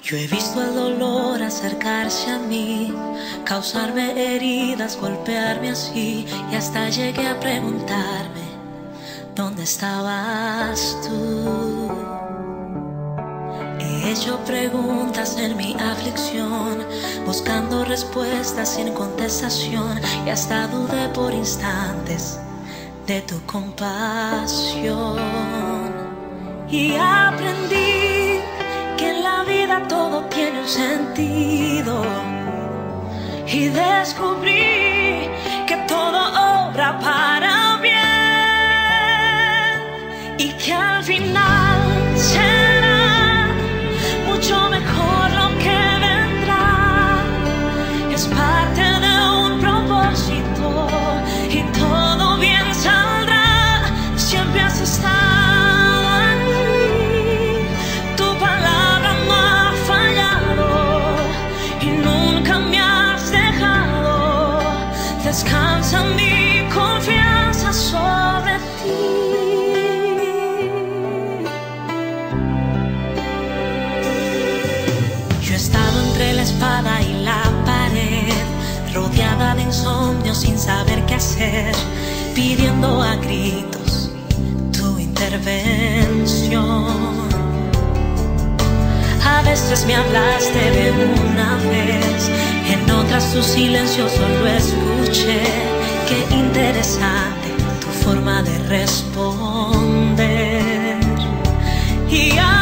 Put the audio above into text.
Yo he visto el dolor acercarse a mí, causarme heridas, golpearme así, y hasta llegué a preguntarme, ¿dónde estabas tú? He hecho preguntas en mi aflicción, buscando respuestas sin contestación, y hasta dudé por instantes de tu compasión. Y aprendí que en la vida todo tiene un sentido, y descubrí que todo obra para bien, y que al final será mucho mejor lo que vendrá. Es parte de un propósito y todo bien saldrá. Siempre has estado aquí, tu palabra no ha fallado y nunca me has dejado. Descansa mi confianza sobre ti. Yo he estado entre la espada y la pared, rodeada de insomnio sin saber qué hacer, pidiendo a gritos tu intervención. A veces me hablaste de una vez, en otras tu silencio solo escuché. Qué interesante tu forma de responder. Y